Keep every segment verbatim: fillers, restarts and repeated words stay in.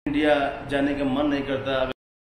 India जाने का मन नहीं करता।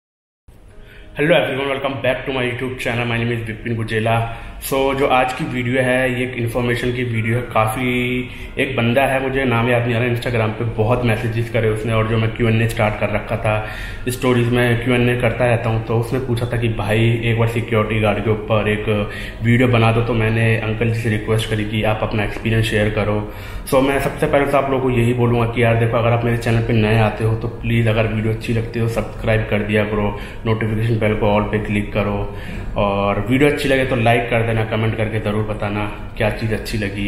Hello everyone, welcome back to my YouTube channel. My name is Vipin Gujela. So जो आज की वीडियो है ये एक इन्फॉर्मेशन की वीडियो है। काफ़ी एक बंदा है, मुझे नाम याद नहीं आ रहा, इंस्टाग्राम पे बहुत मैसेजेस करे उसने, और जो मैं क्यू एन ए स्टार्ट कर रखा था, स्टोरीज में क्यू एन ए करता रहता हूँ, तो उसने पूछा था कि भाई एक बार सिक्योरिटी गार्ड के ऊपर एक वीडियो बना दो। तो मैंने अंकल जी से रिक्वेस्ट करी कि आप अपना एक्सपीरियंस शेयर करो। सो मैं सबसे पहले तो आप लोगों को यही बोलूँगा कि यार देखो, अगर आप मेरे चैनल पर नए आते हो तो प्लीज़ अगर वीडियो अच्छी लगती हो सब्सक्राइब कर दिया करो, नोटिफिकेशन बेल को ऑल पे क्लिक करो, और वीडियो अच्छी लगे तो लाइक कर देना, कमेंट करके ज़रूर बताना क्या चीज़ अच्छी लगी,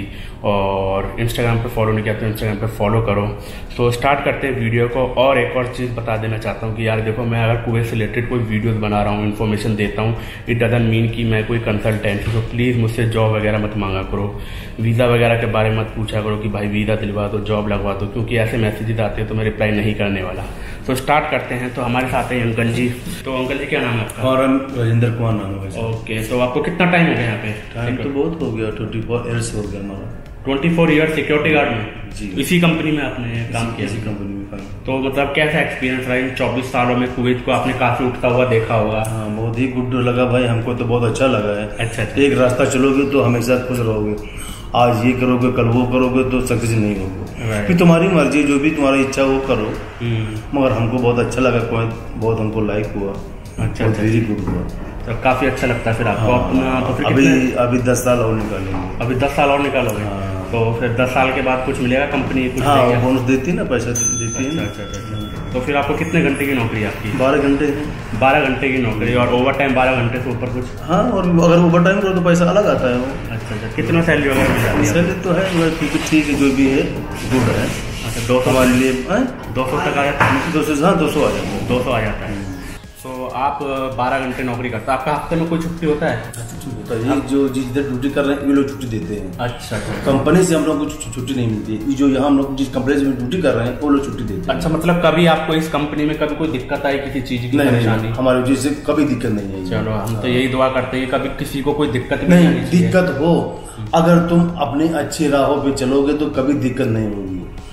और इंस्टाग्राम पे फॉलो नहीं किया तो इंस्टाग्राम पे फॉलो करो। तो स्टार्ट करते हैं वीडियो को। और एक और चीज़ बता देना चाहता हूँ कि यार देखो, मैं अगर कुवैत से रिलेटेड कोई वीडियोस बना रहा हूँ, इन्फॉर्मेशन देता हूँ, इट डजंट मीन कि मैं कोई कंसल्टेंट हूँ। तो प्लीज़ मुझसे जॉब वगैरह मत मांगा करो, वीज़ा वगैरह के बारे में मत पूछा करो कि भाई वीज़ा दिलवा दो, जॉब लगवा दो, क्योंकि ऐसे मैसेजेस आते हैं तो मैं रिप्लाई नहीं करने वाला। तो स्टार्ट करते हैं। तो हमारे साथ हैं अंकल जी। तो अंकल जी क्या नाम है आपका? और राजेंद्र कुमार नाम है। ओके, तो आपको कितना टाइम हो गया यहाँ पे? टाइम तो बहुत हो गया, ट्वेंटी फोर ईयर्स हो गया हमारा। Twenty four year security guard में? जी। इसी कंपनी में आपने काम किया? इसी कंपनी में काम। तो मतलब कैसा एक्सपीरियंस रहा इन चौबीस सालों में? कुवैत को आपने काफी उठता हुआ देखा होगा। हाँ, बहुत ही गुड लगा भाई, हमको तो बहुत अच्छा लगा है। अच्छा अच्छा। एक रास्ता चलोगे तो हमेशा खुश रहोगे, आज ये करोगे कल वो करोगे तो सक्सेस नहीं होगे। फिर तुम्हारी मर्जी, जो भी तुम्हारी इच्छा वो करो। मगर हमको बहुत अच्छा लगा, कोई बहुत हमको लाइक हुआ। अच्छा, वेरी गुड हुआ, तो काफी अच्छा लगता है फिर आपको। हाँ, अपना तो फिर अभी कितने... अभी दस साल और निकालेंगे। अभी दस साल और निकालोगे? हाँ। तो फिर दस साल के बाद कुछ मिलेगा कंपनी? कुछ हाँ, देगी? बोनस देती है ना, पैसा देती है। अच्छा अच्छा अच्छा। तो फिर आपको कितने घंटे की नौकरी आपकी? बारह घंटे बारह घंटे की नौकरी, और ओवर टाइम बारह घंटे से ऊपर कुछ? हाँ, और अगर ओवर टाइम करो तो पैसा अलग आता है वो। अच्छा अच्छा। कितना सैलरी वगैरह मिल जाती है? सैलरी तो है क्योंकि ठीक है, जो भी है गुड है। अच्छा, दो सौ हमारे लिए दो सौ तक आ जाता है? दो सौ हाँ दो सौ आ जाता है। दो सौ आ जाता है। तो आप बारह घंटे नौकरी करते हैं, आपका हफ्ते में कोई छुट्टी होता है? छुट्टी होता है, ये जो जिधर ड्यूटी कर रहे हैं ये लोग छुट्टी देते हैं। अच्छा अच्छा। कंपनी से हम लोग को छुट्टी नहीं मिलती है, जो यहाँ हम लोग जिस कंपनी में ड्यूटी कर रहे हैं वो लोग छुट्टी देते हैं। अच्छा, मतलब कभी आपको इस कंपनी में कभी कोई दिक्कत आई किसी चीज की? नहीं, हमारे वजह से कभी दिक्कत नहीं है। चलो, हम तो यही दुआ करते हैं कभी किसी को कोई दिक्कत नहीं, दिक्कत हो, अगर तुम अपनी अच्छी राहों पे चलोगे तो कभी दिक्कत नहीं होगी।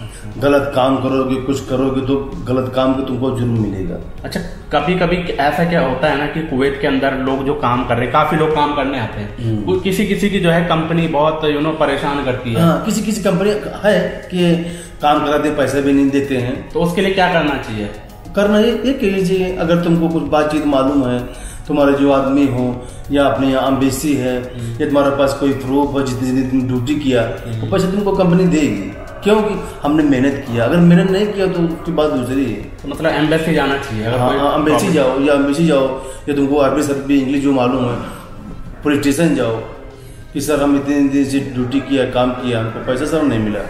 गलत काम करोगे, कुछ करोगे तो गलत काम का तुमको जुर्म मिलेगा। अच्छा, कभी कभी ऐसा क्या होता है ना कि कुवैत के अंदर लोग जो काम कर रहे हैं, काफी लोग काम करने आते हैं, किसी किसी की जो है कंपनी बहुत यू नो परेशान करती है। हाँ, किसी किसी कंपनी है कि काम कराते पैसे भी नहीं देते हैं, तो उसके लिए क्या करना चाहिए? करना ये ये कीजिए, अगर तुमको कुछ बातचीत मालूम है, तुम्हारे जो आदमी हो या अपने यहाँ अम्बेसी है, या तुम्हारे पास कोई प्रूफ है जितनी जितनी ड्यूटी किया, तो पैसे तुमको कंपनी देगी, क्योंकि हमने मेहनत किया। अगर मेहनत नहीं किया तो उसकी बात दूसरी है। तो मतलब एम्बेसी जाना चाहिए? हाँ, अम्बेसी जाओ या अम्बेसी जाओ, या तुमको अरबी सरबी इंग्लिश जो मालूम है, पुलिस स्टेशन जाओ कि सर हम इतने दिन से ड्यूटी किया, काम किया, हमको पैसा सर नहीं मिला,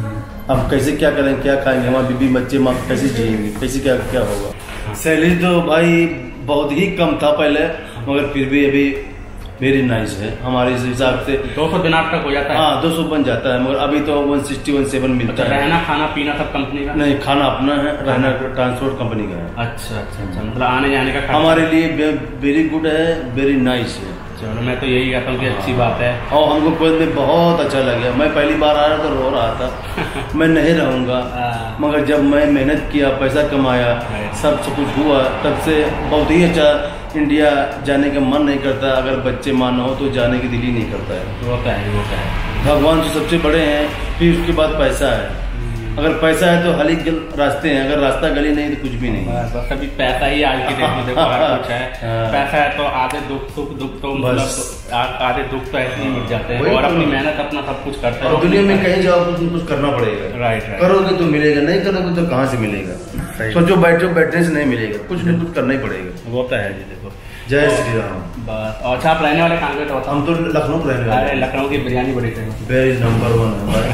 अब कैसे क्या करें, क्या खाएंगे, हमारे बीबी बच्चे माँ कैसे जिएंगे, कैसे क्या क्या होगा। सैलरी तो भाई बहुत ही कम था पहले, मगर फिर भी अभी वेरी नाइस है हमारे हिसाब से। दो सौ दिनार तक हो जाता है? हाँ, दो सौ बन जाता है, मगर अभी तो वन सिक्सटी वन सेवन मिलता है। रहना खाना पीना सब कंपनी का? नहीं, खाना अपना है, रहना ट्रांसपोर्ट कंपनी का है। अच्छा अच्छा अच्छा। मतलब आने जाने का हमारे लिए वेरी गुड है, वेरी नाइस है। चलो, मैं तो यही कहता हूँ कि अच्छी बात है। और हमको कुवैत में बहुत अच्छा लगा। मैं पहली बार आ रहा था, रो रहा था मैं नहीं रहूँगा, मगर जब मैं मेहनत किया, पैसा कमाया, सब कुछ हुआ, तब से बहुत ही अच्छा। इंडिया जाने का मन नहीं करता, अगर बच्चे माना हो तो जाने की दिल ही नहीं करता है। वो क्या है, वो क्या है, भगवान तो सबसे बड़े हैं, फिर उसके बाद पैसा है। अगर पैसा है तो हली रास्ते हैं, अगर रास्ता गली नहीं तो कुछ भी नहीं। बस अभी पैसा ही आज की डेट में देखो हर कुछ है। पैसा है तो आधे दुख सुख दुख तो मतलब आधे दुख तो ऐसे ही मिट जाते हैं, और अपनी मेहनत अपना सब कुछ करते हैं। दुनिया में कहीं जाओ तो कुछ करना पड़ेगा। Right right. करोगे तो मिलेगा, नहीं करोगे तो कहाँ से मिलेगा। सोचो बैठो, बैठने से नहीं मिलेगा, कुछ न कुछ करना ही पड़ेगा। वो तो है जी। देखो, जय श्री राम। बस। और अच्छा, आप रहने वाले कहाँ के? तो हम तो लखनऊ रहने वाले। अरे, लखनऊ की बिरयानी बड़ी फेमस, वेरी नंबर वन है।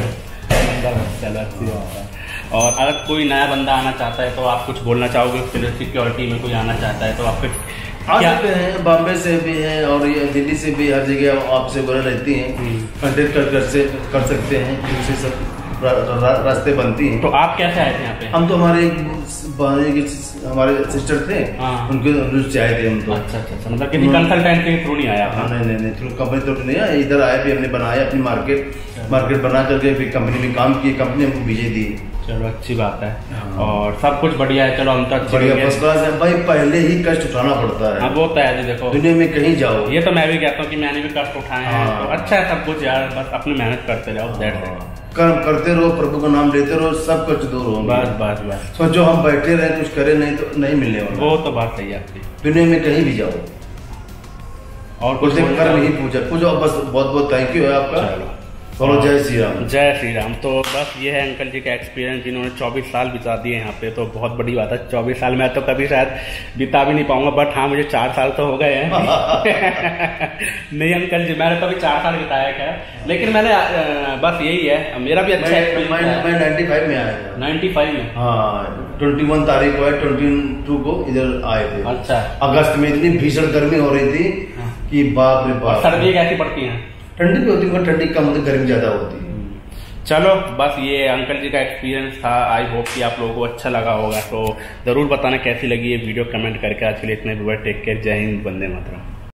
और अगर कोई नया बंदा आना चाहता है तो आप कुछ बोलना चाहोगे? सिक्योरिटी में कोई आना चाहता है तो आप आ सकते हैं, बॉम्बे से भी है और ये दिल्ली से भी, हर जगह आपसे वगैरह रहती हैं, कंटेक्ट कर कर से कर सकते हैं, इनसे सब रा, रा, रास्ते बनती हैं। तो आप कैसे आए थे यहाँ पे? हम तो हमारे बहन के हमारे सिस्टर थे, हाँ। उनके से आए थे हम तो। अच्छा अच्छा, मतलब किसी कंसल्टेंट के थ्रू नहीं आया? हाँ, नहीं नहीं नहीं, थ्रू कंपनी तो नहीं आया, इधर आए भी, हमने बनाया अपनी मार्केट मार्केट बना करके फिर कंपनी में काम किए, कंपनी हमको भेजे दी। चलो अच्छी बात है। और सब कुछ बढ़िया है। चलो हम तो अच्छे बढ़िया फर्स्ट क्लास है भाई, पहले ही कष्ट उठाना पड़ता है। हाँ वो तो है, देखो दुनिया में कहीं जाओ, ये तो मैं भी कहता हूँ कि मैंने भी कष्ट उठाए हैं। हाँ। तो अच्छा है सब कुछ यार, बस अपनी मेहनत करते जाओ, दैट्स इट। कर्म करते रहो, प्रभु का नाम लेते रहो, सब कुछ दूर हो। बस बस बस, सोचो हम बैठे रहे कुछ करे नहीं तो नहीं मिलने वाला। वो तो बात सही है आपकी। दुनिया में कहीं भी जाओ और कुछ कर्म ही पूछा कुछ। बस बहुत बहुत थैंक यू है आपका। बोलो जय श्री राम। जय श्री राम। तो बस ये है अंकल जी का एक्सपीरियंस, जिन्होंने चौबीस साल बिता दिए यहाँ पे। तो बहुत बड़ी बात है, चौबीस साल मैं तो कभी शायद बिता भी नहीं पाऊंगा, बट हाँ मुझे चार साल तो हो गए हैं। नहीं अंकल जी, मैंने तो अभी चार साल बिताया क्या, लेकिन मैंने बस यही है, मेरा भी अच्छा मैं नाइन्टी फाइव में आया था। नाइन्टी फाइव में? हाँ, ट्वेंटी वन तारीख को ट्वेंटी टू को इधर आए थे। अच्छा। अगस्त में इतनी भीषण गर्मी हो रही थी कि बाप रे बाप। सर्दी कैसी पड़ती है? ठंडी भी होती है, ठंडी कम होती, गर्मी ज्यादा होती है। चलो बस ये अंकल जी का एक्सपीरियंस था। आई होप कि आप लोगों को अच्छा लगा होगा। तो जरूर बताना कैसी लगी ये वीडियो कमेंट करके। आज के लिए इतने, टेक केयर, जय हिंद, वंदे मातरम।